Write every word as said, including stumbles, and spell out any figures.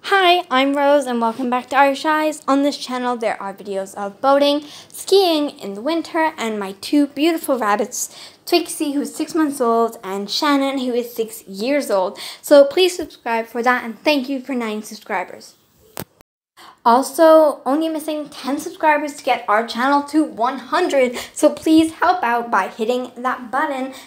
Hi, I'm Rose and welcome back to Irish Eyes. On this channel there are videos of boating, skiing in the winter, and my two beautiful rabbits, Twixie, who is six months old, and Shannon, who is six years old. So please subscribe for that, and thank you for nine subscribers. Also, only missing ten subscribers to get our channel to one hundred, so please help out by hitting that button